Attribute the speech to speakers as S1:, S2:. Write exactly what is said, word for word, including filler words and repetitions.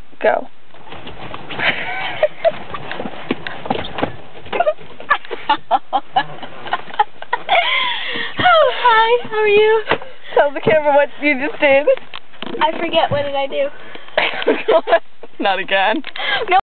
S1: Go.
S2: Oh, hi. How are you?
S1: Tell the camera what you just did.
S2: I forget. What did I do?
S1: Not again.
S2: No.